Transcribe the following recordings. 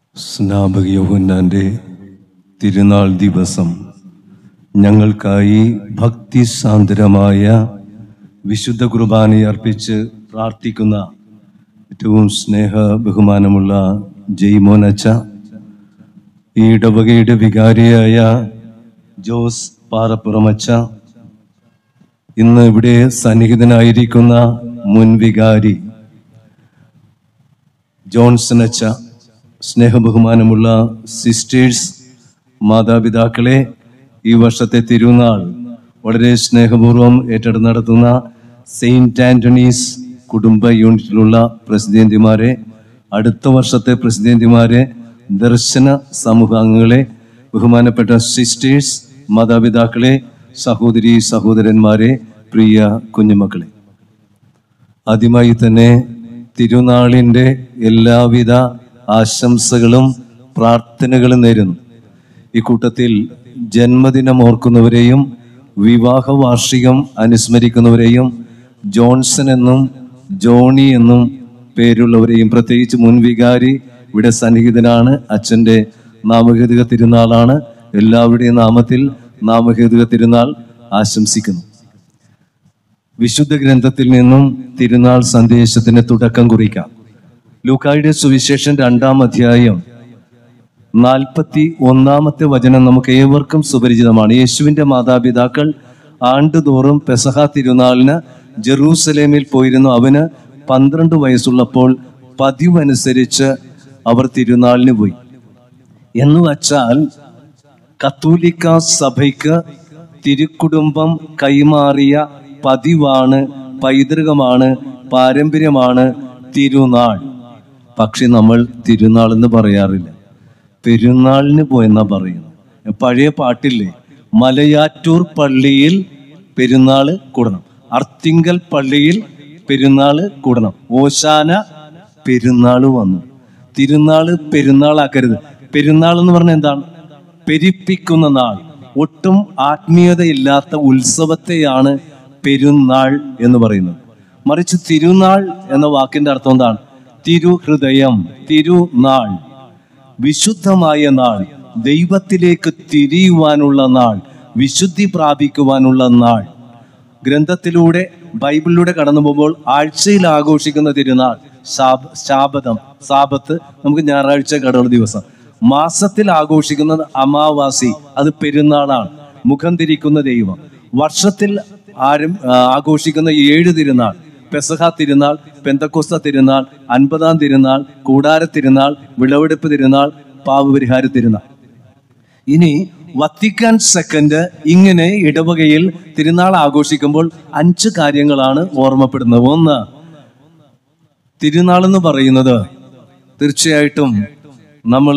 സ്നാപക യോഹന്നാന്റെ തിരുനാൾ ദിവസം ഞങ്ങൾക്കായി ഭക്തിസാന്ദ്രമായ വിശുദ്ധ കുർബാന അർപ്പിച്ച് പ്രാർത്ഥിക്കുന്ന ഏറ്റവും സ്നേഹ ബഹുമാനമുള്ള ജയ്മോൻ അച്ച, ഈ ഇടവകയുടെ വികാരിയായ ജോസ് പാറപ്പുറമച്ച, ഇന്ന് ഇവിടെ സന്നിഹിതനായിരിക്കുന്ന മുൻ വികാരി ജോൺസൺ അച്ച, സ്നേഹബഹുമാനമുള്ള സിസ്റ്റേഴ്സ്, മാതാപിതാക്കളെ, ഈ വർഷത്തെ തിരുനാൾ വളരെ സ്നേഹപൂർവ്വം ഏറ്റെടുത്ത് നടത്തുന്ന സെയിന്റ് ആന്റണീസ് കുടുംബ യൂണിറ്റിലുള്ള പ്രസിദ്ധേന്തിമാരെ, അടുത്ത വർഷത്തെ പ്രസിദ്ധേന്തിമാരെ, ദർശന സമൂഹാംഗങ്ങളെ, ബഹുമാനപ്പെട്ട സിസ്റ്റേഴ്സ്, മാതാപിതാക്കളെ, സഹോദരി സഹോദരന്മാരെ, പ്രിയ കുഞ്ഞുമക്കളെ, ആദ്യമായി തന്നെ തിരുനാളിൻ്റെ എല്ലാവിധ ആശംസകളും പ്രാർത്ഥനകളും നേരുന്നു. ഈ കൂട്ടത്തിൽ ജന്മദിനം ഓർക്കുന്നവരെയും വിവാഹ വാർഷികം അനുസ്മരിക്കുന്നവരെയും ജോൺസൺ എന്നും ജോണി എന്നും പേരുള്ളവരെയും, പ്രത്യേകിച്ച് മുൻ വികാരി ഇവിടെ സന്നിഹിതനാണ്, അച്ഛൻ്റെ നാമഹേതുക തിരുനാളാണ്. എല്ലാവരുടെയും നാമത്തിൽ നാമഹേതുക തിരുനാൾ ആശംസിക്കുന്നു. വിശുദ്ധ ഗ്രന്ഥത്തിൽ നിന്നും തിരുനാൾ സന്ദേശത്തിന് തുടക്കം കുറിക്കാം. ലൂക്കായുടെ സുവിശേഷം 2-ാം അധ്യായം 41-ാമത്തെ വചനം നമുക്ക് ഏവർക്കും സുപരിചിതമാണ്. യേശുവിൻ്റെ മാതാപിതാക്കൾ ആണ്ടുതോറും പെസഹ തിരുനാളിന് ജെറൂസലേമിൽ പോയിരുന്നു. അവന് 12 വയസ്സുള്ളപ്പോൾ പതിവനുസരിച്ച് അവർ തിരുനാളിന് പോയി. എന്ന് വച്ചാൽ കത്തോലിക്ക സഭയ്ക്ക് തിരുക്കുടുംബം കൈമാറിയ പതിവാണ്, പൈതൃകമാണ്, പാരമ്പര്യമാണ് തിരുനാൾ. പക്ഷെ നമ്മൾ തിരുനാൾ എന്ന് പറയാറില്ല, പെരുന്നാളിന് പോയെന്നാ പറയുന്നത്. പഴയ പാട്ടില്ലേ, മലയാറ്റൂർ പള്ളിയിൽ പെരുന്നാള് കൂടണം, അർത്തിങ്കൽ പള്ളിയിൽ പെരുന്നാള് കൂടണം, ഓശാന പെരുന്നാള് വന്നു. തിരുനാള് പെരുന്നാളാക്കരുത്. പെരുന്നാൾ എന്ന് പറഞ്ഞാൽ എന്താണ്? പെരുപ്പിക്കുന്ന നാൾ. ഒട്ടും ആത്മീയതയില്ലാത്ത ഉത്സവത്തെയാണ് പെരുന്നാൾ എന്ന് പറയുന്നത്. മറിച്ച് തിരുനാൾ എന്ന വാക്കിന്റെ അർത്ഥം എന്താണ്? തിരുഹൃദയം, തിരുനാൾ, വിശുദ്ധമായ നാൾ, ദൈവത്തിലേക്ക് തിരിയുവാനുള്ള നാൾ, വിശുദ്ധി പ്രാപിക്കുവാനുള്ള നാൾ. ഗ്രന്ഥത്തിലൂടെ, ബൈബിളിലൂടെ കടന്നു പോകുമ്പോൾ ആഴ്ചയിൽ ആഘോഷിക്കുന്ന തിരുനാൾ സാബത്ത്, നമുക്ക് ഞായറാഴ്ച കടകളുടെ ദിവസം. മാസത്തിൽ ആഘോഷിക്കുന്നത് അമാവാസി, അത് പെരുന്നാളാണ്, മുഖം തിരിക്കുന്ന ദൈവം. വർഷത്തിൽ ആഘോഷിക്കുന്ന 7 തിരുനാൾ: പെസഹ തിരുനാൾ, പെന്തക്കോസ്ത തിരുനാൾ, 50-ാം തിരുനാൾ, കൂടാര തിരുനാൾ, വിളവെടുപ്പ് തിരുനാൾ, പാപപരിഹാര തിരുനാൾ. ഇനി വത്തിക്കാൻ സെക്കൻഡ് ഇങ്ങനെ ഇടവകയിൽ തിരുനാൾ ആഘോഷിക്കുമ്പോൾ 5 കാര്യങ്ങളാണ് ഓർമ്മപ്പെടുന്നത്. 1, തിരുനാൾ എന്ന് പറയുന്നത് തീർച്ചയായിട്ടും നമ്മൾ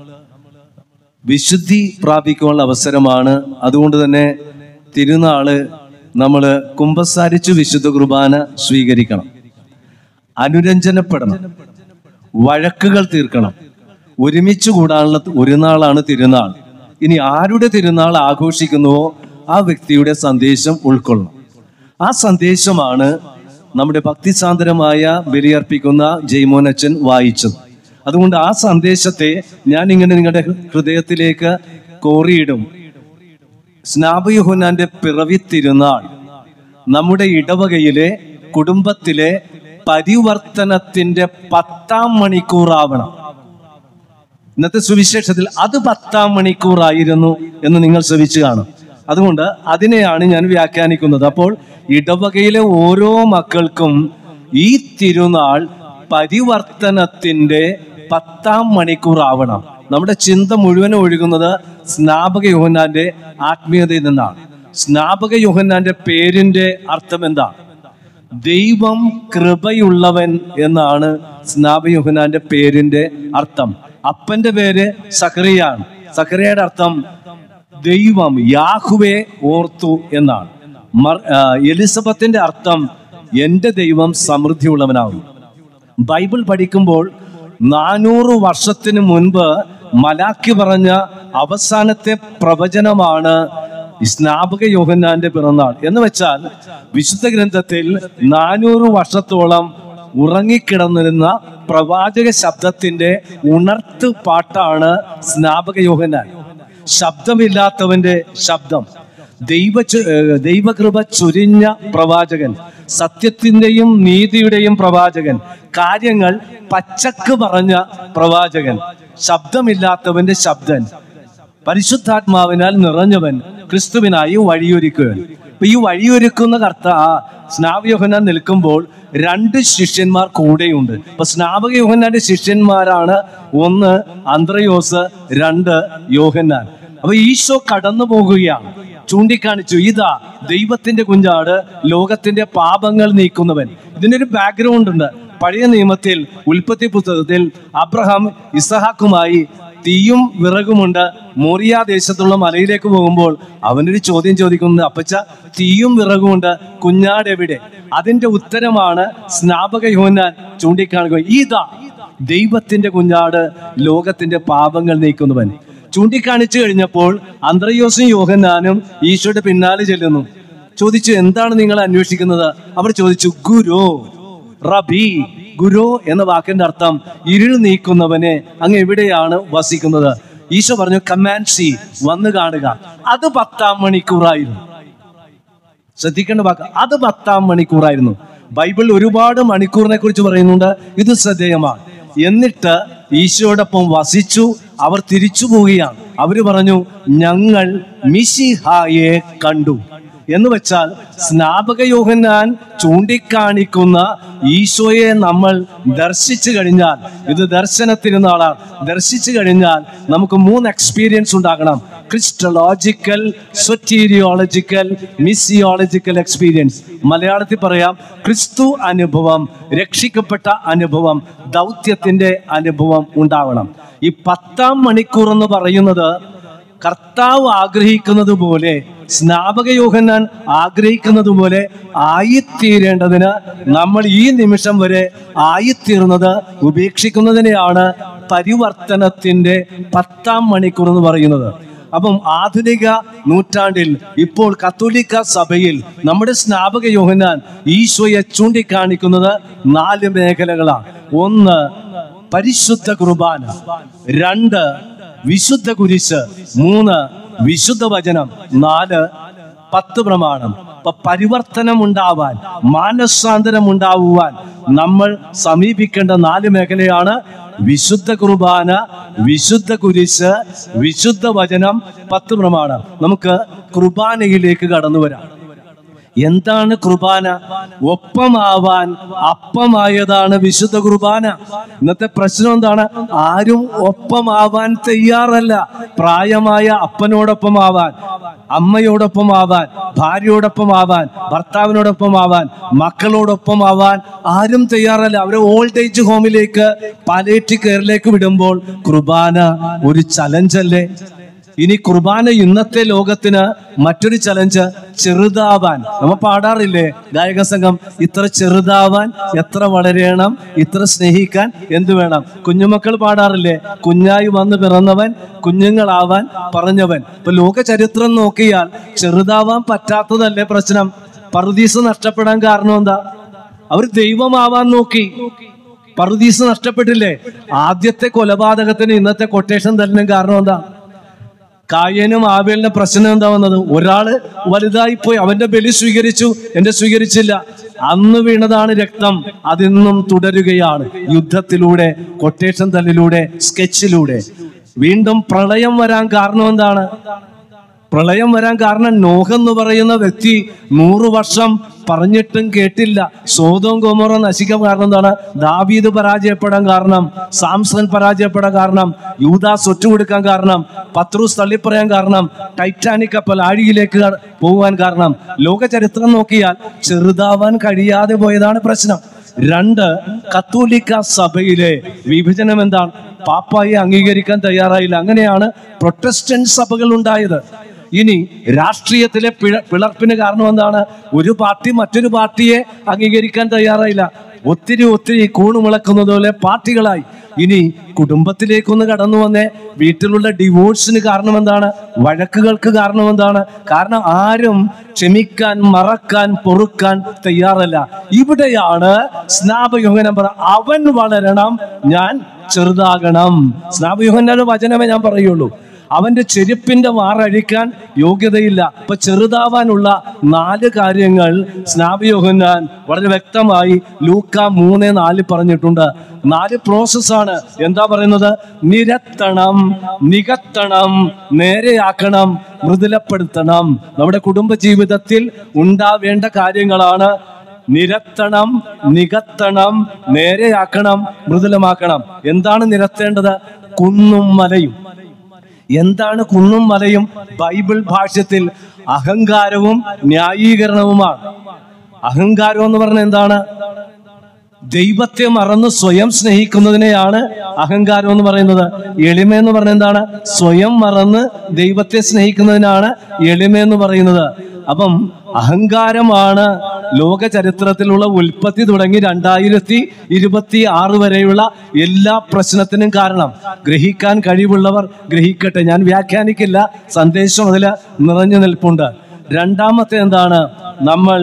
വിശുദ്ധി പ്രാപിക്കാനുള്ള അവസരമാണ്. അതുകൊണ്ട് തന്നെ തിരുനാള് നമ്മൾ കുമ്പസാരിച്ച് വിശുദ്ധ കുർബാന സ്വീകരിക്കണം, അനുരഞ്ജനപ്പെടണം, വഴക്കുകൾ തീർക്കണം, ഒരുമിച്ച് കൂടാനുള്ള ഒരു നാളാണ് തിരുനാൾ. ഇനി ആരുടെ തിരുനാൾ ആഘോഷിക്കുന്നുവോ ആ വ്യക്തിയുടെ സന്ദേശം ഉൾക്കൊള്ളണം. ആ സന്ദേശമാണ് നമ്മുടെ ഭക്തിസാന്ദ്രമായ ബലിയർപ്പിക്കുന്ന ജയ്മോൻ അച്ഛൻ വായിച്ചത്. അതുകൊണ്ട് ആ സന്ദേശത്തെ ഞാൻ ഇങ്ങനെ നിങ്ങളുടെ ഹൃദയത്തിലേക്ക് കോറിയിടും. സ്നാപക യോഹന്നാന്റെ പിറവി തിരുനാൾ നമ്മുടെ ഇടവകയിലെ കുടുംബത്തിലെ പരിവർത്തനത്തിന്റെ 10-ാം മണിക്കൂറാവണം. ഇന്നത്തെ സുവിശേഷത്തിൽ അത് 10-ാം മണിക്കൂറായിരുന്നു എന്ന് നിങ്ങൾ ശ്രവിച്ചു കാണും. അതുകൊണ്ട് അതിനെയാണ് ഞാൻ വ്യാഖ്യാനിക്കുന്നത്. അപ്പോൾ ഇടവകയിലെ ഓരോ മക്കൾക്കും ഈ തിരുനാൾ പരിവർത്തനത്തിന്റെ 10-ാം മണിക്കൂറാവണം. നമ്മുടെ ചിന്ത മുഴുവൻ ഒഴുകുന്നത് സ്നാപക യോഹന്നാന്റെ ആത്മീയതയിൽ നിന്നാണ്. സ്നാപക യോഹന്നാന്റെ പേരിന്റെ അർത്ഥം എന്താണ്? ദൈവം കൃപയുള്ളവൻ എന്നാണ് സ്നാപക യോഹന്നാന്റെ പേരിന്റെ അർത്ഥം. അപ്പന്റെ പേര് സഖറിയാണ്. സഖറിയയുടെ അർത്ഥം ദൈവം, യാഹ്വേ ഓർത്തു എന്നാണ്. എലിസബത്തിന്റെ അർത്ഥം എന്റെ ദൈവം സമൃദ്ധിയുള്ളവനാകും. ബൈബിൾ പഠിക്കുമ്പോൾ 400 വർഷത്തിന് മുൻപ് മലാക്കി പറഞ്ഞ അവസാനത്തെ പ്രവചനമാണ് സ്നാപക യോഹന്നാന്റെ പിറന്നാൾ. എന്ന് വെച്ചാൽ വിശുദ്ധ ഗ്രന്ഥത്തിൽ 400 വർഷത്തോളം ഉറങ്ങിക്കിടന്നിരുന്ന പ്രവാചക ശബ്ദത്തിന്റെ ഉണർത്ത് പാട്ടാണ് സ്നാപക യോഹന്നാൻ. ശബ്ദമില്ലാത്തവന്റെ ശബ്ദം, ദൈവകൃപ ചൊരിഞ്ഞ പ്രവാചകൻ, സത്യത്തിന്റെയും നീതിയുടെയും പ്രവാചകൻ, കാര്യങ്ങൾ പച്ചക്ക് പറഞ്ഞ പ്രവാചകൻ, ശബ്ദമില്ലാത്തവന്റെ ശബ്ദൻ, പരിശുദ്ധാത്മാവിനാൽ നിറഞ്ഞവൻ, ക്രിസ്തുവിനായി വഴിയൊരുക്കുവൻ. അപ്പൊ ഈ വഴിയൊരുക്കുന്ന സ്നാപക യോഹന്നാൻ നിൽക്കുമ്പോൾ 2 ശിഷ്യന്മാർ കൂടെയുണ്ട്. അപ്പൊ സ്നാപക യോഹന്നാന്റെ ശിഷ്യന്മാരാണ്, 1 അന്ത്രയോസ്, 2 യോഹന്നാൻ. അപ്പൊ ഈശോ കടന്നു പോകുകയാണ്, ചൂണ്ടിക്കാണിച്ചു, ഇതാ ദൈവത്തിന്റെ കുഞ്ഞാട്, ലോകത്തിന്റെ പാപങ്ങൾ നീക്കുന്നവൻ. ഇതിനൊരു ബാക്ക്ഗ്രൗണ്ട് ഉണ്ട്. പഴയ നിയമത്തിൽ ഉൽപ്പത്തി പുസ്തകത്തിൽ അബ്രഹാം ഇസഹാക്കുമായി തീയും വിറകുമുണ്ട് മോറിയ ദേശത്തുള്ള മലയിലേക്ക് പോകുമ്പോൾ അവനൊരു ചോദ്യം ചോദിക്കുന്നത്, അപ്പച്ച തീയും വിറകുമുണ്ട്, കുഞ്ഞാട് എവിടെ? അതിന്റെ ഉത്തരമാണ് സ്നാപക യോഹന്നാൻ ചൂണ്ടിക്കാണിക്കുക. ഇതാ ദൈവത്തിന്റെ കുഞ്ഞാട്, ലോകത്തിന്റെ പാപങ്ങൾ നീക്കുന്നവൻ. ചൂണ്ടിക്കാണിച്ചു കഴിഞ്ഞപ്പോൾ അന്ത്രയോസും യോഹന്നാനും ഈശോയുടെ പിന്നാലെ ചെല്ലുന്നു. ചോദിച്ചു, എന്താണ് നിങ്ങൾ അന്വേഷിക്കുന്നത്? അവർ ചോദിച്ചു, ഗുരു, റബി. ഗുരു എന്ന വാക്കിന്റെ അർത്ഥം ഇരുൾ നീക്കുന്നവനെ, അങ്ങ് എവിടെയാണ് വസിക്കുന്നത്? ഈശോ പറഞ്ഞു, കമാൻഡ് സീ, വന്ന് കാണുക. അത് 10-ാം മണിക്കൂറായിരുന്നു. ശ്രദ്ധിക്കേണ്ട വാക്ക്, അത് 10-ാം മണിക്കൂറായിരുന്നു. ബൈബിളിൽ ഒരുപാട് മണിക്കൂറിനെ കുറിച്ച് പറയുന്നുണ്ട്, ഇത് ശ്രദ്ധേയമാണ്. എന്നിട്ട് ഈശോയോടൊപ്പം വസിച്ചു. അവർ തിരിച്ചു പോവുകയാണ്. അവര് പറഞ്ഞു, ഞങ്ങൾ മിശിഹായെ കണ്ടു. എന്ന് വെച്ചാൽ സ്നാപക യോഹന്നാൻ ചൂണ്ടിക്കാണിക്കുന്ന ഈശോയെ നമ്മൾ ദർശിച്ചു കഴിഞ്ഞാൽ, ഇത് ദർശനത്തിരുന്നാളാണ്, ദർശിച്ചു കഴിഞ്ഞാൽ നമുക്ക് 3 എക്സ്പീരിയൻസ് ഉണ്ടാകണം. Christological, soteriological, missiological experience. മലയാളത്തിൽ പറയാം, ക്രിസ്തു അനുഭവം, രക്ഷിക്കപ്പെട്ട അനുഭവം, ദൗത്യത്തിന്റെ അനുഭവം ഉണ്ടാവണം. ഈ 10-ാം മണിക്കൂർ എന്ന് പറയുന്നത് കർത്താവ് ആഗ്രഹിക്കുന്നത് പോലെ, സ്നാപക യോഹന്നാൻ ആഗ്രഹിക്കുന്നത് പോലെ ആയിത്തീരേണ്ടതിന് നമ്മൾ ഈ നിമിഷം വരെ ആയിത്തീർന്നത് ഉപേക്ഷിക്കുന്നതിനെയാണ് പരിവർത്തനത്തിന്റെ 10-ാം മണിക്കൂർ എന്ന് പറയുന്നത്. അപ്പം ആധുനിക നൂറ്റാണ്ടിൽ ഇപ്പോൾ കത്തോലിക്ക സഭയിൽ നമ്മുടെ സ്നാപക യോഹന്നാൻ ഈശോയെ ചൂണ്ടിക്കാണിക്കുന്നത് 4 മേഖലകളാണ്. 1 പരിശുദ്ധ കുർബാന, 2 വിശുദ്ധ കുരിശ്, 3 വിശുദ്ധ വചനം, 4 10 പ്രമാണം. അപ്പൊ പരിവർത്തനം ഉണ്ടാവാൻ, മാനസാന്തരം ഉണ്ടാവുവാൻ നമ്മൾ സമീപിക്കേണ്ട 4 മേഖലയാണ് വിശുദ്ധ കുർബാന, വിശുദ്ധ കുരിശ്, വിശുദ്ധ വചനം, 10 പ്രമാണം. നമുക്ക് കുർബാനയിലേക്ക് കടന്നു വരാം. എന്താണ് കുർബാന? ഒപ്പമാവാൻ അപ്പമായതാണ് വിശുദ്ധ കുർബാന. ഇന്നത്തെ പ്രശ്നം എന്താണ്? ആരും ഒപ്പമാവാൻ തയ്യാറല്ല. പ്രായമായ അപ്പനോടൊപ്പം ആവാൻ, അമ്മയോടൊപ്പം ആവാൻ, ഭാര്യയോടൊപ്പം ആവാൻ, ഭർത്താവിനോടൊപ്പം ആവാൻ, മക്കളോടൊപ്പം ആവാൻ ആരും തയ്യാറല്ല. അവരെ ഓൾഡ് ഏജ് ഹോമിലേക്ക്, പാലിയേറ്റീവ് കെയറിലേക്ക് വിടുമ്പോൾ കുർബാന ഒരു ചലഞ്ചല്ലേ? ഇനി കുർബാന ഇന്നത്തെ ലോകത്തിന് മറ്റൊരു ചലഞ്ച്, ചെറുതാവാൻ. നമ്മൾ പാടാറില്ലേ ഗായക സംഘം, ഇത്ര ചെറുതാവാൻ എത്ര വളരണം, ഇത്ര സ്നേഹിക്കാൻ എന്ത് വേണം? കുഞ്ഞുമക്കൾ പാടാറില്ലേ, കുഞ്ഞായി വന്ന് പിറന്നവൻ കുഞ്ഞുങ്ങളാവാൻ പറഞ്ഞവൻ. ഇപ്പൊ ലോക ചരിത്രം നോക്കിയാൽ ചെറുതാവാൻ പറ്റാത്തതല്ലേ പ്രശ്നം? പറുദീസ നഷ്ടപ്പെടാൻ കാരണം എന്താ? അവർ ദൈവമാവാൻ നോക്കി, പറുദീസ നഷ്ടപ്പെട്ടില്ലേ? ആദ്യത്തെ കൊലപാതകത്തിന് ഇന്നത്തെ കൊട്ടേഷൻ തരുന്ന കാരണം എന്താ? കായനും ആബേലിന്റെ പ്രശ്നം എന്താ വന്നത്? ഒരാള് വലുതായിപ്പോയി, അവന്റെ ബലി സ്വീകരിച്ചു, എന്റെ സ്വീകരിച്ചില്ല. അന്ന് വീണതാണ് രക്തം, അതിന്നും തുടരുകയാണ്. യുദ്ധത്തിലൂടെ, കൊട്ടേഷൻ തല്ലിലൂടെ, സ്കെച്ചിലൂടെ. വീണ്ടും പ്രളയം വരാൻ കാരണം എന്താണ്? പ്രളയം വരാൻ കാരണം നോഹ് എന്ന് പറയുന്ന വ്യക്തി 100 വർഷം പറഞ്ഞിട്ടും കേട്ടില്ല. സോദോം ഗൊമോറ നശിക്കാൻ കാരണം എന്താണ്? ദാവീദ് പരാജയപ്പെടാൻ കാരണം, സാംസൺ പരാജയപ്പെടാൻ കാരണം, യൂദാസ് ഒറ്റുകൊടുക്കാൻ കാരണം, പത്രോസ് തള്ളിപ്പറയാൻ കാരണം, ടൈറ്റാനിക് കപ്പൽ ആഴിയിലേക്ക് പോകാൻ കാരണം. ലോക ചരിത്രം നോക്കിയാൽ ചെറുതാവാൻ കഴിയാതെ പോയതാണ് പ്രശ്നം. 2 കത്തോലിക്ക സഭയിലെ വിഭജനം എന്താണ്? പാപ്പായെ അംഗീകരിക്കാൻ തയ്യാറായില്ല. അങ്ങനെയാണ് പ്രൊട്ടസ്റ്റന്റ് സഭകൾ ഉണ്ടായത്. ഇനി രാഷ്ട്രീയത്തിലെ പിളർപ്പിന് കാരണം എന്താണ്? ഒരു പാർട്ടി മറ്റൊരു പാർട്ടിയെ അംഗീകരിക്കാൻ തയ്യാറായില്ല. ഒത്തിരി കൂണുമുളക്കുന്നത് പോലെ പാർട്ടികളായി. ഇനി കുടുംബത്തിലേക്കൊന്ന് കടന്നു വന്നേ. വീട്ടിലുള്ള ഡിവോഴ്സിന് കാരണം എന്താണ്? വഴക്കുകൾക്ക് കാരണം എന്താണ്? കാരണം ആരും ക്ഷമിക്കാൻ, മറക്കാൻ, പൊറുക്കാൻ തയ്യാറല്ല. ഇവിടെയാണ് സ്നാപകയോഹന്നാൻ പറ, അവൻ വളരണം, ഞാൻ ചെറുതാകണം. സ്നാപകയോഹന്നാന്റെ വചനമേ ഞാൻ പറയുള്ളൂ. അവന്റെ ചെരുപ്പിന്റെ വാറഴിക്കാൻ യോഗ്യതയില്ല. അപ്പൊ ചെറുതാവാനുള്ള 4 കാര്യങ്ങൾ സ്നാപകയോഹന്നാൻ വളരെ വ്യക്തമായി ലൂക്ക 3:4 പറഞ്ഞിട്ടുണ്ട്. 4 പ്രോസസ്സാണ്. എന്താ പറയുന്നത്? നിരത്തണം, നികത്തണം, നേരെയാക്കണം, മൃദുലപ്പെടുത്തണം. നമ്മുടെ കുടുംബ ജീവിതത്തിൽ ഉണ്ടാവേണ്ട കാര്യങ്ങളാണ് നിരത്തണം, നികത്തണം, നേരെയാക്കണം, മൃദുലമാക്കണം. എന്താണ് നിരത്തേണ്ടത്? കുന്നും മലയും. എന്താണ് കുന്നും മലയും? ബൈബിൾ ഭാഷ്യത്തിൽ അഹങ്കാരവും ന്യായീകരണവുമാണ്. അഹങ്കാരം എന്ന് പറഞ്ഞാൽ എന്താണ്? ദൈവത്തെ മറന്ന് സ്വയം സ്നേഹിക്കുന്നതിനെയാണ് അഹങ്കാരം എന്ന് പറയുന്നത്. എളിമ എന്ന് പറഞ്ഞാൽ എന്താണ്? സ്വയം മറന്ന് ദൈവത്തെ സ്നേഹിക്കുന്നതിനാണ് എളിമ എന്ന് പറയുന്നത്. അപ്പം അഹങ്കാരമാണ് ലോക ചരിത്രത്തിലുള്ള ഉൽപ്പത്തി തുടങ്ങി 2026 വരെയുള്ള എല്ലാ പ്രശ്നത്തിനും കാരണം. ഗ്രഹിക്കാൻ കഴിവുള്ളവർ ഗ്രഹിക്കട്ടെ, ഞാൻ വ്യാഖ്യാനിക്കില്ല. സന്ദേശം അതിൽ നിറഞ്ഞു നിൽപ്പുണ്ട്. രണ്ടാമത്തെ എന്താണ്? നമ്മൾ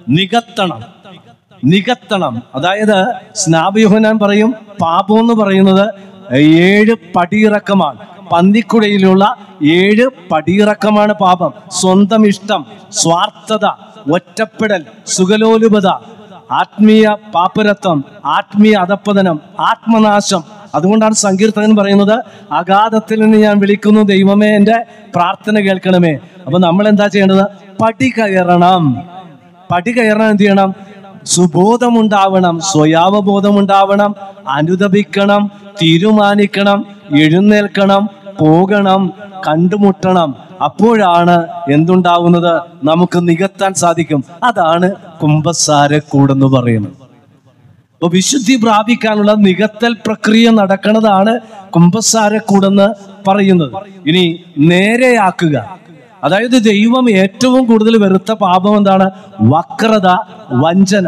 നികത്തണം. അതായത് സ്നാപകയോഹന്നാൻ പറയും, പാപം എന്ന് പറയുന്നത് 7 പടിയിറക്കമാണ്. പന്തിക്കുടയിലുള്ള 7 പടിയിറക്കമാണ് പാപം. സ്വന്തം ഇഷ്ടം, സ്വാർത്ഥത, ഒറ്റപ്പെടൽ, സുഖലോലുപത, ആത്മീയ പാപ്പരത്വം, ആത്മീയ അധപ്പതനം, ആത്മനാശം. അതുകൊണ്ടാണ് സങ്കീർത്തകൻ പറയുന്നത്, അഗാധത്തിൽ നിന്ന് ഞാൻ വിളിക്കുന്നു, ദൈവമേ എൻ്റെ പ്രാർത്ഥന കേൾക്കണമേ. അപ്പൊ നമ്മൾ എന്താ ചെയ്യേണ്ടത്? പടി കയറണം. എന്ത് ചെയ്യണം? സുബോധമുണ്ടാവണം, സ്വയാവബോധമുണ്ടാവണം, അനുദപിക്കണം, തീരുമാനിക്കണം, എഴുന്നേൽക്കണം, പോകണം, കണ്ടുമുട്ടണം. അപ്പോഴാണ് എന്തുണ്ടാവുന്നത്? നമുക്ക് നികത്താൻ സാധിക്കും. അതാണ് കുമ്പസാരക്കൂടെന്ന് പറയുന്നത്. അപ്പൊ വിശുദ്ധി പ്രാപിക്കാനുള്ള നികത്തൽ പ്രക്രിയ നടക്കുന്നതാണ് കുമ്പസാരക്കൂടെന്ന് പറയുന്നത്. ഇനി നേരെയാക്കുക. അതായത് ദൈവം ഏറ്റവും കൂടുതൽ വെറുത്ത പാപം എന്താണ്? വക്രത, വഞ്ചന.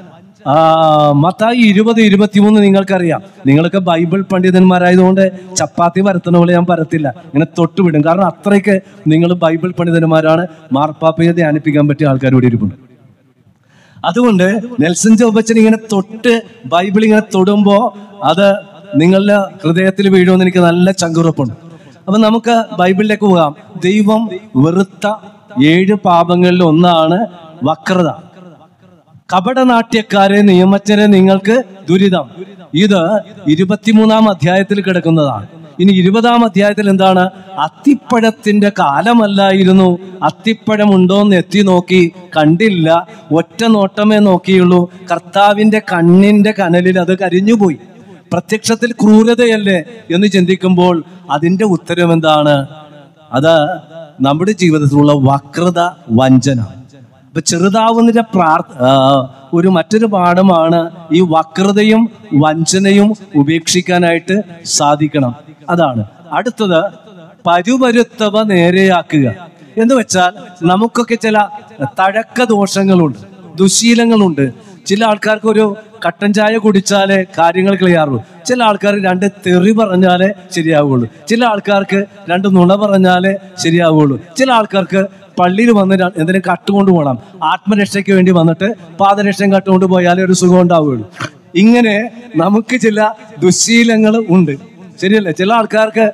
മത്തായി 20:23 നിങ്ങൾക്കറിയാം. നിങ്ങളൊക്കെ ബൈബിൾ പണ്ഡിതന്മാരായതുകൊണ്ട് ചപ്പാത്തി പരത്തുന്ന പോലെ ഞാൻ പരത്തില്ല, ഇങ്ങനെ തൊട്ടുവിടും. കാരണം അത്രയ്ക്ക് നിങ്ങൾ ബൈബിൾ പണ്ഡിതന്മാരാണ്. മാർപ്പാപ്പയെ ധ്യാനിപ്പിക്കാൻ പറ്റിയ ആൾക്കാർ ഇവിടെ ഇരിപ്പുണ്ട്. അതുകൊണ്ട് നെൽസൺ ജോബച്ചൻ ഇങ്ങനെ തൊട്ട് ബൈബിൾ ഇങ്ങനെ തൊടുമ്പോ അത് നിങ്ങളുടെ ഹൃദയത്തിൽ വീഴുമെന്ന് എനിക്ക് നല്ല ചങ്കുറപ്പുണ്ട്. അപ്പൊ നമുക്ക് ബൈബിളിലേക്ക് പോകാം. ദൈവം വെറുത്ത 7 പാപങ്ങളിൽ ഒന്നാണ് വക്രത. കപടനാട്യക്കാരെ, നിയമജ്ഞരെ, നിങ്ങൾക്ക് ദുരിതം. ഇത് 23-ാം അധ്യായത്തിൽ കിടക്കുന്നതാണ്. ഇനി 20-ാം അധ്യായത്തിൽ എന്താണ്? അത്തിപ്പഴത്തിന്റെ കാലമല്ലായിരുന്നു. അത്തിപ്പഴം ഉണ്ടോന്ന് എത്തി നോക്കി, കണ്ടില്ല. ഒറ്റ നോട്ടമേ നോക്കിയുള്ളൂ. കർത്താവിന്റെ കണ്ണിന്റെ കനലിൽ അത് കരിഞ്ഞുപോയി. പ്രത്യക്ഷത്തിൽ ക്രൂരതയല്ലേ എന്ന് ചിന്തിക്കുമ്പോൾ അതിന്റെ ഉത്തരം എന്താണ്? അത് നമ്മുടെ ജീവിതത്തിലുള്ള വക്രത, വഞ്ചന. അപ്പൊ ചെറുതാവുന്നതിന്റെ ഒരു മറ്റൊരു പാഠമാണ് ഈ വക്രതയും വഞ്ചനയും ഉപേക്ഷിക്കാനായിട്ട് സാധിക്കണം. അതാണ് അടുത്തത്. പരുപരുത്തവ നേരെയാക്കുക എന്ന് വെച്ചാൽ നമുക്കൊക്കെ ചില തഴക്ക ദോഷങ്ങളുണ്ട്, ദുശീലങ്ങളുണ്ട്. ചില ആൾക്കാർക്ക് ഒരു കട്ടൻ ചായ കുടിച്ചാലേ കാര്യങ്ങൾ ക്ലിയറുള്ളൂ. ചില ആൾക്കാർ 2 തെറി പറഞ്ഞാലേ ശരിയാവുള്ളൂ. ചില ആൾക്കാർക്ക് 2 നുണ പറഞ്ഞാലേ ശരിയാവുള്ളൂ. ചില ആൾക്കാർക്ക് പള്ളിയിൽ വന്ന് എന്തിനും കട്ടുകൊണ്ട് പോകണം. ആത്മരക്ഷയ്ക്ക് വേണ്ടി വന്നിട്ട് പാദരക്ഷയും കട്ടുകൊണ്ട് പോയാലേ ഒരു സുഖം ഉണ്ടാവുകയുള്ളൂ. ഇങ്ങനെ നമുക്ക് ചില ദുശീലങ്ങൾ ഉണ്ട്, ശരിയല്ലേ? ചില ആൾക്കാർക്ക്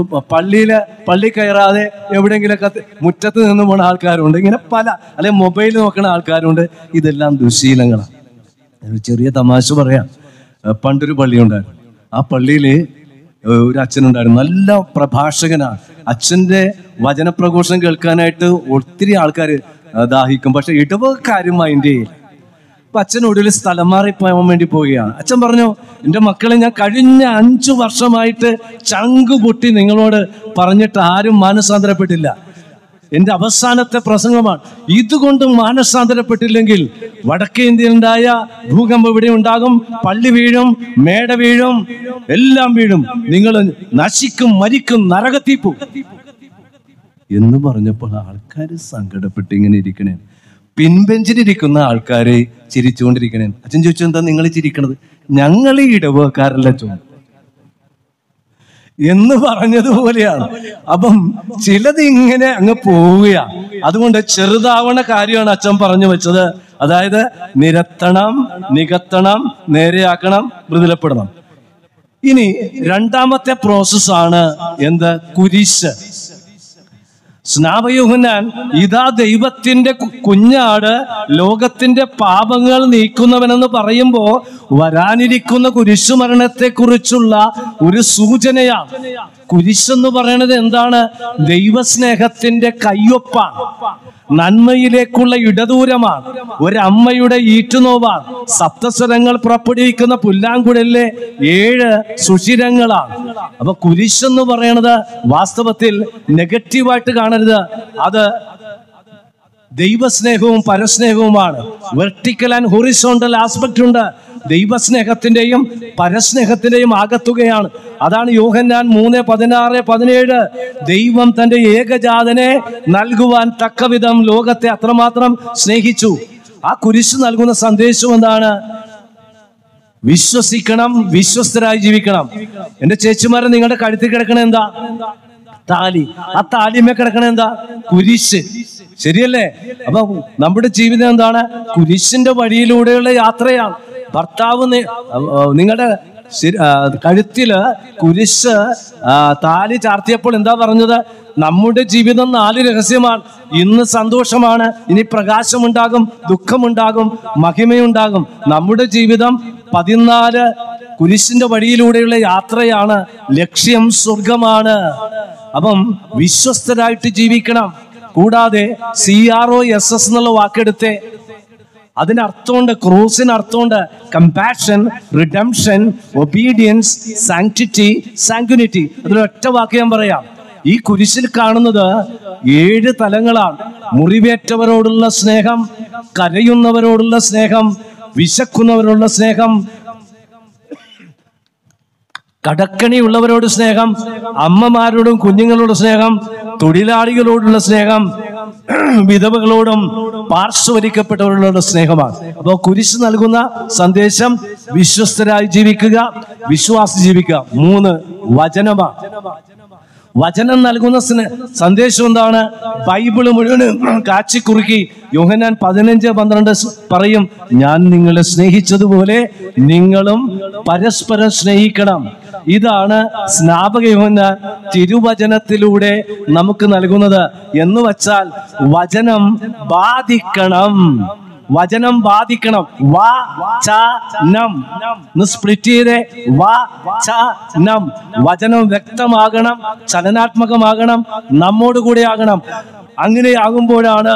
പള്ളി കയറാതെ എവിടെയെങ്കിലൊക്കെ മുറ്റത്ത് നിന്ന് പോണ ആൾക്കാരുണ്ട്. ഇങ്ങനെ പല, അല്ലെങ്കിൽ മൊബൈൽ നോക്കുന്ന ആൾക്കാരുണ്ട്. ഇതെല്ലാം ദുശീലങ്ങളാണ്. ഒരു ചെറിയ തമാശ പറയാം. പണ്ടൊരു പള്ളിയുണ്ടായിരുന്നു. ആ പള്ളിയിൽ ഒരു അച്ഛനുണ്ടായിരുന്നു, നല്ല പ്രഭാഷകനാണ്. അച്ഛൻ്റെ വചനപ്രഘോഷണം കേൾക്കാനായിട്ട് ഒത്തിരി ആൾക്കാർ ദാഹിക്കും. പക്ഷെ ഇടവകക്കാരും മൈൻഡ് ചെയ്യില്ല. അപ്പൊ അച്ഛൻ ഒടുവിൽ സ്ഥലം മാറി പോകാൻ വേണ്ടി പോവുകയാണ്. അച്ഛൻ പറഞ്ഞു, എൻ്റെ മക്കളെ, ഞാൻ കഴിഞ്ഞ 5 വർഷമായിട്ട് ചങ്ക് പൊട്ടി നിങ്ങളോട് പറഞ്ഞിട്ട് ആരും മാനസാന്തരപ്പെട്ടില്ല. എൻ്റെ അവസാനത്തെ പ്രസംഗമാണ്. ഇതുകൊണ്ട് മാനസാന്തരപ്പെട്ടില്ലെങ്കിൽ വടക്കേ ഇന്ത്യയിലുണ്ടായ ഭൂകമ്പം ഇവിടെ ഉണ്ടാകും, പള്ളി വീഴും, മേട വീഴും, എല്ലാം വീഴും, നിങ്ങൾ നശിക്കും, മരിക്കും, നരകത്തിൽ പോകും എന്ന് പറഞ്ഞപ്പോൾ ആൾക്കാർ സങ്കടപ്പെട്ട് ഇങ്ങനെ ഇരിക്കണേ. പിൻബെഞ്ചിലിരിക്കുന്ന ആൾക്കാരെ ചിരിച്ചുകൊണ്ടിരിക്കണേ. അച്ഛൻ ചോദിച്ചു, എന്താ നിങ്ങൾ ചിരിക്കണത്? ഞങ്ങൾ ഈ ഇടവക്കാരല്ല ചോദിച്ചു എന്ന് പറഞ്ഞതുപോലെയാണ്. അപ്പം ചിലത് ഇങ്ങനെ അങ്ങ് പോവുകയാണ്. അതുകൊണ്ട് ചെറുതാവണ കാര്യമാണ് അച്ഛൻ പറഞ്ഞു വെച്ചത്. അതായത് നിരത്തണം, നികത്തണം, നേരെയാക്കണം, മൃദുലപ്പെടണം. ഇനി രണ്ടാമത്തെ പ്രോസസ്സാണ് എന്ത്? കുരിശ്. സ്നാപകയോഹന്നാൻ ഇതാ ദൈവത്തിന്റെ കുഞ്ഞാട്, ലോകത്തിന്റെ പാപങ്ങൾ നീക്കുന്നവനെന്ന് പറയുമ്പോ വരാനിരിക്കുന്ന കുരിശുമരണത്തെ കുറിച്ചുള്ള ഒരു സൂചനയാണ്. കുരിശെന്ന് പറയുന്നത് എന്താണ്? ദൈവസ്നേഹത്തിന്റെ കയ്യൊപ്പാണ്, നന്മയിലേക്കുള്ള ഇടദൂരമാണ്, ഒരമ്മയുടെ ഈറ്റുനോവാണ്, സപ്തസ്വരങ്ങൾ പുറപ്പെടുവിക്കുന്ന പുല്ലാങ്കുഴലിലെ 7 സുഷിരങ്ങളാണ്. അപ്പൊ കുരിശെന്ന് പറയണത് വാസ്തവത്തിൽ നെഗറ്റീവായിട്ട് കാണരുത്. അത് ദൈവസ്നേഹവും പരസ്നേഹവുമാണ്. വെർട്ടിക്കൽ ആൻഡ് ഹൊറിസോണ്ടൽ ആസ്പെക്ട് ഉണ്ട്. ദൈവസ്നേഹത്തിന്റെയും പരസ്നേഹത്തിന്റെയും ആകത്തുകയാണ്. അതാണ് യോഹന്നാൻ 3:16-17 ദൈവം തന്റെ ഏകജാതനെ നൽകുവാൻ തക്കവിധം ലോകത്തെ അത്രമാത്രം സ്നേഹിച്ചു. ആ കുരിശ് നൽകുന്ന സന്ദേശം എന്താണ്? വിശ്വസിക്കണം, വിശ്വസ്തരായി ജീവിക്കണം. എന്റെ ചേച്ചിമാരെ, നിങ്ങളുടെ കഴുത്തിൽ കിടക്കണ എന്താ? താലി. ആ താലിമേ കിടക്കണ എന്താ? കുരിശ്. ശരിയല്ലേ? അപ്പൊ നമ്മുടെ ജീവിതം എന്താണ്? കുരിശിന്റെ വഴിയിലൂടെയുള്ള യാത്രയാണ്. ഭർത്താവ് നിങ്ങളുടെ കഴുത്തില് കുരിശ് താലി ചാർത്തിയപ്പോൾ എന്താ പറഞ്ഞത്? നമ്മുടെ ജീവിതം 4 രഹസ്യമാണ്. ഇന്ന് സന്തോഷമാണ്, ഇനി പ്രകാശമുണ്ടാകും, ദുഃഖമുണ്ടാകും, മഹിമയുണ്ടാകും. നമ്മുടെ ജീവിതം 14 കുരിശിന്റെ വഴിയിലൂടെയുള്ള യാത്രയാണ്. ലക്ഷ്യം സ്വർഗമാണ്. അപ്പം വിശ്വസ്തരായിട്ട് ജീവിക്കണം. കൂടാതെ CROSS എന്നുള്ള വാക്കെടുത്ത് അതിനർത്ഥമുണ്ട്, ക്രൂസിന് അർത്ഥമുണ്ട് compassion, redemption, obedience, sanctity, sanguinity. അതിലൊറ്റ വാക്ക് ഞാൻ പറയാം. ഈ കുരിശിൽ കാണുന്നത് 7 തലങ്ങളാണ്. മുറിവേറ്റവരോടുള്ള സ്നേഹം, കരയുന്നവരോടുള്ള സ്നേഹം, വിശക്കുന്നവരോടുള്ള സ്നേഹം, കടക്കണിയുള്ളവരോട് സ്നേഹം, അമ്മമാരോടും കുഞ്ഞുങ്ങളോടും സ്നേഹം, തൊഴിലാളികളോടുള്ള സ്നേഹം, വിധവകളോടും പാർശ്വവരിക്കപ്പെട്ടവരോടുള്ള സ്നേഹമാണ്. അപ്പോൾ കുരിശ് നൽകുന്ന സന്ദേശം വിശ്വസ്തരായി ജീവിക്കുക, വിശ്വാസം ജീവിക്കുക. 3 വചനമാണ്. വചനം നൽകുന്ന സന്ദേശം എന്താണ്? ബൈബിള് മുഴുവനും കാച്ചിക്കുറുക്കി യോഹന്നാൻ 15:12 പറയും, ഞാൻ നിങ്ങളെ സ്നേഹിച്ചതുപോലെ നിങ്ങളും പരസ്പരം സ്നേഹിക്കണം. ഇതാണ് സ്നാപക യോഹന്നാൻ തിരുവചനത്തിലൂടെ നമുക്ക് നൽകുന്നത്. എന്ന് വച്ചാൽ വചനം ബാധിക്കണം, വചനം ബാധിക്കണം. വചനം സ്പ്ലിറ്റ് ചെയ്തേ. വചനം, വചനം വ്യക്തമാകണം, ചലനാത്മകമാകണം, നമ്മോട് കൂടെ ആകണം. അങ്ങനെ ആകുമ്പോഴാണ്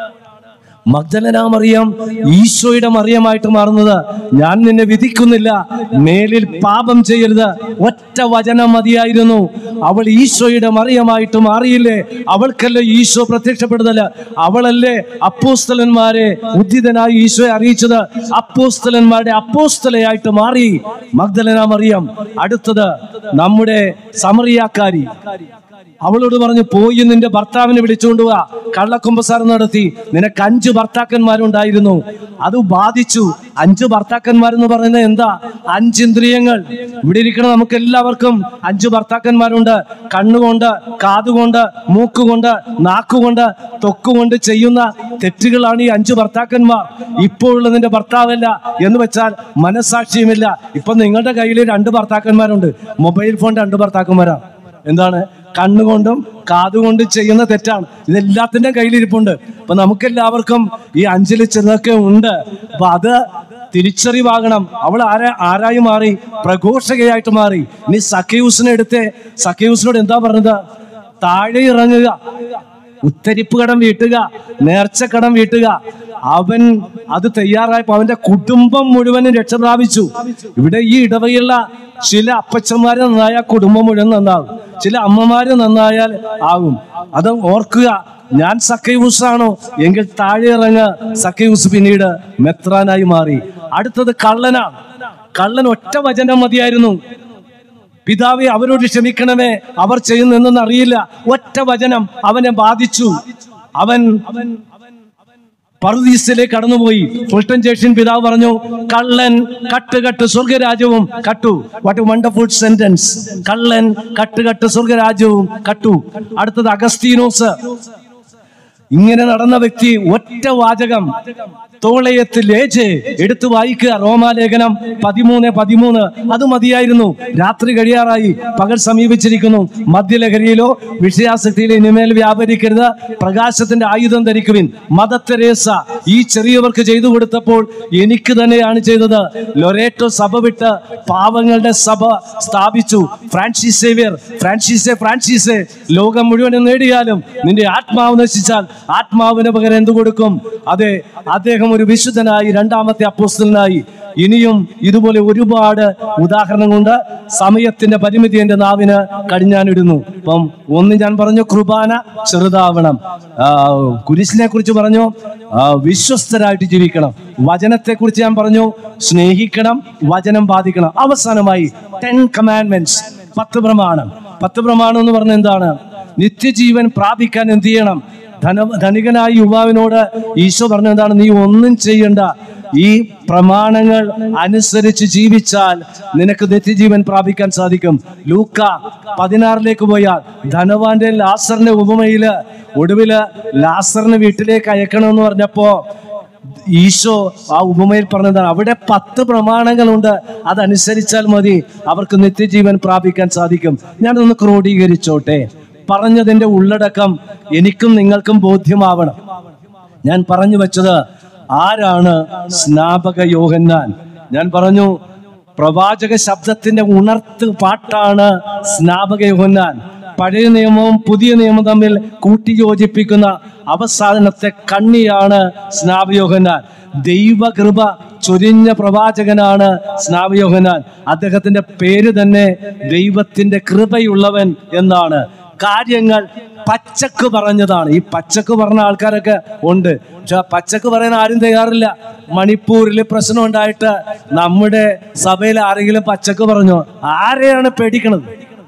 മഗ്ദലന മറിയം ഈശോയുടെ മറിയമായിട്ട് മാറുന്നത്. ഞാൻ നിന്നെ വിധിക്കുന്നില്ല, മേലിൽ പാപം ചെയ്യരുത്. ഒറ്റ വചനം മതിയായിരുന്നു. അവൾ ഈശോയുടെ മറിയമായിട്ട് മാറിയില്ലേ? അവൾക്കല്ലേ ഈശോ പ്രത്യക്ഷപ്പെടുതല്ല? അവളല്ലേ അപ്പോസ്തലന്മാരെ ഉദ്ധിതനായി ഈശോയെ അറിയിച്ചത്? അപ്പോസ്തലന്മാരുടെ അപ്പോസ്തലയായിട്ട് മാറി മഗ്ദലന മറിയം. അടുത്തത് നമ്മുടെ സമറിയാക്കാരി. അവളോട് പറഞ്ഞു, പോയി നിന്റെ ഭർത്താവിനെ വിളിച്ചുകൊണ്ടുപോവാ. കള്ളക്കുമ്പസാരം നടത്തി. നിനക്ക് 5 ഭർത്താക്കന്മാരുണ്ടായിരുന്നു, അത് ബാധിച്ചു. 5 ഭർത്താക്കന്മാരെന്ന് പറയുന്നത് എന്താ? 5 ഇന്ദ്രിയങ്ങൾ. ഇവിടെ ഇരിക്കണം നമുക്ക് എല്ലാവർക്കും 5 ഭർത്താക്കന്മാരുണ്ട്. കണ്ണുകൊണ്ട്, കാതുകൊണ്ട്, മൂക്കുകൊണ്ട്, നാക്കുകൊണ്ട്, തൊക്കുകൊണ്ട് ചെയ്യുന്ന തെറ്റുകളാണ് ഈ 5 ഭർത്താക്കന്മാർ. ഇപ്പോഴുള്ള നിന്റെ ഭർത്താവല്ല എന്ന് വെച്ചാൽ മനസാക്ഷിയുമില്ല. ഇപ്പൊ നിങ്ങളുടെ കയ്യിൽ 2 ഭർത്താക്കന്മാരുണ്ട്. Mobile phone 2 ഭർത്താക്കന്മാരാണ്. എന്താണ്? കണ്ണുകൊണ്ടും കാതുകൊണ്ടും ചെയ്യുന്ന തെറ്റാണ്. ഇതെല്ലാത്തിൻ്റെ കയ്യിലിരിപ്പുണ്ട്. അപ്പൊ നമുക്കെല്ലാവർക്കും ഈ 5 ചെറുതൊക്കെ ഉണ്ട്. അപ്പൊ അത് തിരിച്ചറിവാകണം. അവൾ ആരായി മാറി? പ്രഘോഷകയായിട്ട് മാറി. ഇനി സഖ്യൂസിനെ എടുത്തേ. സഖ്യൂസിനോട് എന്താ പറഞ്ഞത്? താഴെ ഇറങ്ങുക, ഉത്തരിപ്പ് കടം വീട്ടുക, നേർച്ചക്കടം വീട്ടുക. അവൻ അത് തയ്യാറായപ്പോൾ അവന്റെ കുടുംബം മുഴുവനും രക്ഷ പ്രാപിച്ചു. ഇവിടെ ഈ ഇടവകയുള്ള ചില അപ്പച്ചന്മാര് നന്നായാൽ കുടുംബം മുഴുവൻ നന്നാകും. ചില അമ്മമാര് നന്നായാൽ ആകും. അത് ഓർക്കുക. ഞാൻ സഖ്യൂസാണോ എങ്കിൽ താഴെ ഇറങ്ങ്. സഖ്യൂസ് പിന്നീട് മെത്രാനായി മാറി. അടുത്തത് കള്ളനാണ്. കള്ളൻ ഒറ്റ വചനം മതിയായിരുന്നു. പിതാവേ, അവരോട് ക്ഷമിക്കണമേ, അവർ ചെയ്യുന്നെന്ന് അറിയില്ല. ഒറ്റ വചനം അവനെ ബാധിച്ചു. അവൻ പറുദീസിലേക്ക് കടന്നുപോയി. ഫുൾട്ടൻ ജേഷൻ പിതാവ് പറഞ്ഞു, കള്ളൻ കട്ട് സ്വർഗരാജ്യവും കട്ടു. What a wonderful sentence. കള്ളൻ കട്ട് സ്വർഗരാജ്യവും കട്ടു. അടുത്തത് അഗസ്തീനോസ്. ഇങ്ങനെ നടന്ന വ്യക്തി ഒറ്റ വാചകം തോളയത്തിൽ എടുത്തു വായിക്കുക. റോമാലേഖനം 13:13. അത് മതിയായിരുന്നു. രാത്രി കഴിയാറായി, പകൽ സമീപിച്ചിരിക്കുന്നു. മദ്യലഹരിയിലോ വിഷയാസക്തിയിലോ ഇനിമേൽ വ്യാപരിക്കരുത്, പ്രകാശത്തിന്റെ ആയുധം ധരിക്കുവിൻ. മദർ തെരേസ ഈ ചെറിയവർക്ക് ചെയ്തു കൊടുത്തപ്പോൾ എനിക്ക് തന്നെയാണ് ചെയ്തത്. ലൊറേറ്റോ സഭ വിട്ട് പാവങ്ങളുടെ സഭ സ്ഥാപിച്ചു. ഫ്രാൻസിസ് സേവിയർ, ഫ്രാൻസിസെ ലോകം മുഴുവനും നേടിയാലും നിന്റെ ആത്മാവ് നശിച്ചാൽ ആത്മാവിന് പകരം എന്തു കൊടുക്കും? അതെ, അദ്ദേഹം ഒരു വിശുദ്ധനായി, രണ്ടാമത്തെ അപ്പോസ്തലനായി. ഇനിയും ഇതുപോലെ ഒരുപാട് ഉദാഹരണങ്ങളുണ്ട്. സമയത്തിന്റെ പരിമിതി എന്റെ നാവിന് കടിഞ്ഞാനിടുന്നു. അപ്പം ഒന്ന് ഞാൻ പറഞ്ഞു, കുർബാന ചെറുതാവണം. കുരിശിനെ കുറിച്ച് പറഞ്ഞു, വിശ്വസ്തരായിട്ട് ജീവിക്കണം. വചനത്തെ കുറിച്ച് ഞാൻ പറഞ്ഞു, സ്നേഹിക്കണം, വചനം ബാധിക്കണം. അവസാനമായി 10 commandments, 10 പ്രമാണം. 10 പ്രമാണം എന്ന് പറഞ്ഞ എന്താണ്? നിത്യജീവൻ പ്രാപിക്കാൻ എന്ത് ചെയ്യണം? ധനികനായ യുവാവിനോട് ഈശോ പറഞ്ഞ എന്താണ്? നീ ഒന്നും ചെയ്യണ്ട, ഈ പ്രമാണങ്ങൾ അനുസരിച്ച് ജീവിച്ചാൽ നിനക്ക് നിത്യജീവൻ പ്രാപിക്കാൻ സാധിക്കും. ലൂക്ക 16 പോയാൽ ധനവാന്റെ ലാസറിന്റെ ഉപമയില് ഒടുവില് ലാസറിന് വീട്ടിലേക്ക് അയക്കണമെന്ന് പറഞ്ഞപ്പോ ഈശോ ആ ഉപമയിൽ പറഞ്ഞതാണ്, അവിടെ 10 പ്രമാണങ്ങളുണ്ട്, അതനുസരിച്ചാൽ മതി, അവർക്ക് നിത്യജീവൻ പ്രാപിക്കാൻ സാധിക്കും. ഞാനൊന്ന് ക്രോഡീകരിച്ചോട്ടെ. പറഞ്ഞതിന്റെ ഉള്ളടക്കം എനിക്കും നിങ്ങൾക്കും ബോധ്യമാവണം. ഞാൻ പറഞ്ഞു വെച്ചത്, ആരാണ് സ്നാപക യോഹന്നാൻ? ഞാൻ പറഞ്ഞു, പ്രവാചക ശബ്ദത്തിന്റെ ഉണർത്ത് പാട്ടാണ് സ്നാപക യോഹന്നാൻ. പഴയ നിയമവും പുതിയ നിയമവും തമ്മിൽ കൂട്ടിയോജിപ്പിക്കുന്ന അവസാനത്തെ കണ്ണിയാണ് സ്നാപക യോഹന്നാൻ. ദൈവകൃപ ചൊരിഞ്ഞ പ്രവാചകനാണ് സ്നാപക യോഹന്നാൻ. അദ്ദേഹത്തിന്റെ പേര് തന്നെ ദൈവത്തിന്റെ കൃപയുള്ളവൻ എന്നാണ്. കാര്യങ്ങൾ പച്ചക്ക് പറഞ്ഞതാണ്. ഈ പച്ചക്ക് പറഞ്ഞ ആൾക്കാരൊക്കെ ഉണ്ട്, പക്ഷെ പച്ചക്ക് പറയാൻ ആരും തയ്യാറില്ല. മണിപ്പൂരിൽ പ്രശ്നം ഉണ്ടായിട്ട് നമ്മുടെ സഭയിൽ ആരെങ്കിലും പച്ചക്ക് പറഞ്ഞോ? ആരെയാണ് പേടിക്കണത്?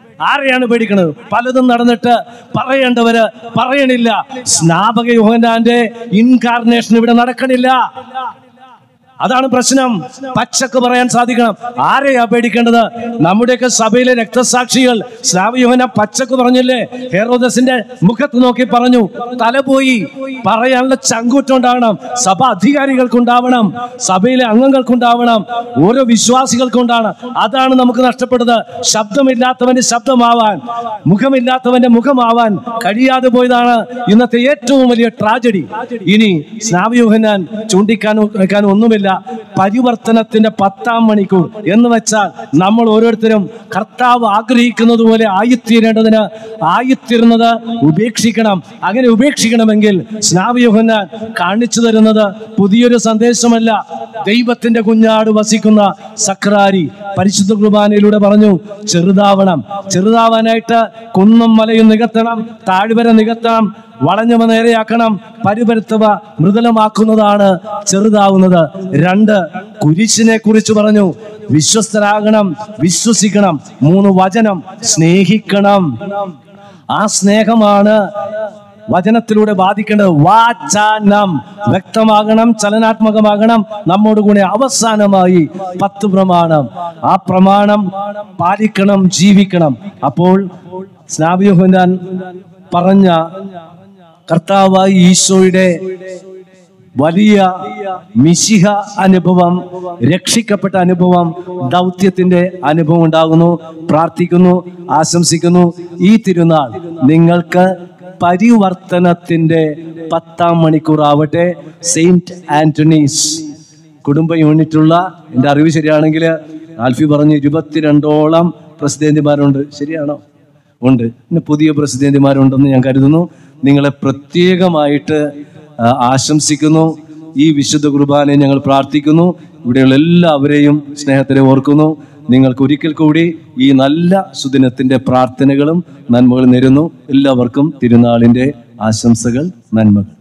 പലതും നടന്നിട്ട് പറയേണ്ടവര് പറയണില്ല. സ്നാപക യോഹന്നാന്റെ ഇൻകാർണേഷൻ ഇവിടെ നടക്കണില്ല. അതാണ് പ്രശ്നം. പച്ചക്ക് പറയാൻ സാധിക്കണം. ആരെയാ പേടിക്കേണ്ടത്? നമ്മുടെയൊക്കെ സഭയിലെ രക്തസാക്ഷികൾ സ്നാപക യോഹന്നാൻ പച്ചക്ക് പറഞ്ഞില്ലേ? ഹെറോദസിന്റെ മുഖത്ത് നോക്കി പറഞ്ഞു. തലപോയി പറയാനുള്ള ചങ്കൂറ്റുണ്ടാവണം. സഭ അധികാരികൾക്കുണ്ടാവണം, സഭയിലെ അംഗങ്ങൾക്കുണ്ടാവണം, ഓരോ വിശ്വാസികൾക്കുണ്ടാവണം. അതാണ് നമുക്ക് നഷ്ടപ്പെട്ടത്. ശബ്ദമില്ലാത്തവന്റെ ശബ്ദമാവാൻ, മുഖമില്ലാത്തവന്റെ മുഖമാവാൻ കഴിയാതെ പോയതാണ് ഇന്നത്തെ ഏറ്റവും വലിയ ട്രാജഡി. ഇനി സ്നാപക യോഹന്നാൻ ചൂണ്ടിക്കാൻ ഒന്നുമില്ല. പരിവർത്തനത്തിന്റെ 10-ാം മണിക്കൂർ എന്ന് വെച്ചാൽ നമ്മൾ ഓരോരുത്തരും കർത്താവ് ആഗ്രഹിക്കുന്നത് പോലെ ആയിത്തീരേണ്ടതിന് ആയിത്തീരുന്നത് ഉപേക്ഷിക്കണം. അങ്ങനെ ഉപേക്ഷിക്കണമെങ്കിൽ സ്നാപക യോഹന്നാൻ കാണിച്ചു തരുന്നത് പുതിയൊരു സന്ദേശമല്ല. ദൈവത്തിന്റെ കുഞ്ഞാട് വസിക്കുന്ന സക്രാരി പരിശുദ്ധ കുർബാനയിലൂടെ പറഞ്ഞു, ചെറുതാവാനായിട്ട് കുന്നും മലയും നികത്തണം, താഴ്വര നികത്തണം, വളഞ്ഞവ നേരെയാക്കണം, പരിപരുത്തവ മൃദുലമാക്കുന്നതാണ് ചെറുതാവുന്നത്. 2 കുരിശിനെ കുറിച്ച് പറഞ്ഞു, വിശ്വസ്തരാകണം, വിശ്വസിക്കണം. 3 വചനം, സ്നേഹിക്കണം. ആ സ്നേഹമാണ് വചനത്തിലൂടെ ബാധിക്കേണ്ടത്. വാചനം വ്യക്തമാകണം, ചലനാത്മകമാകണം. നമ്മോട് കൂടെ അവസാനമായി 10 പ്രമാണം. ആ പ്രമാണം പാലിക്കണം, ജീവിക്കണം. അപ്പോൾ സ്നാപക യോഹന്നാൻ പറഞ്ഞ കർത്താവായ ഈശോയുടെ വലിയ മിശിഹ അനുഭവം, രക്ഷിക്കപ്പെട്ട അനുഭവം, ദൗത്യത്തിന്റെ അനുഭവം ഉണ്ടാകുന്നു. പ്രാർത്ഥിക്കുന്നു, ആശംസിക്കുന്നു. ഈ തിരുനാൾ നിങ്ങൾക്ക് പരിവർത്തനത്തിന്റെ 10-ാം മണിക്കൂർ ആവട്ടെ. സെയിന്റ് ആന്റണീസ് കുടുംബ യൂണിറ്റുള്ള, എൻ്റെ അറിവ് ശരിയാണെങ്കിൽ ആൽഫി പറഞ്ഞു 22ഓളം പ്രസിദ്ധേന്തിമാരുണ്ട്. ശരിയാണോ? ഉണ്ട്. പിന്നെ പുതിയ പ്രസിദ്ധേന്തിമാരുണ്ടെന്ന് ഞാൻ കരുതുന്നു. നിങ്ങളെ പ്രത്യേകമായിട്ട് ആശംസിക്കുന്നു. ഈ വിശുദ്ധ കുർബാനയെ ഞങ്ങൾ പ്രാർത്ഥിക്കുന്നു. ഇവിടെയുള്ള എല്ലാവരെയും സ്നേഹത്തിലെ ഓർക്കുന്നു. നിങ്ങൾക്ക് ഒരിക്കൽ കൂടി ഈ നല്ല സുദിനത്തിന്റെ പ്രാർത്ഥനകളും നന്മകളും നേരുന്നു. എല്ലാവർക്കും തിരുനാളിന്റെ ആശംസകൾ, നന്മകൾ.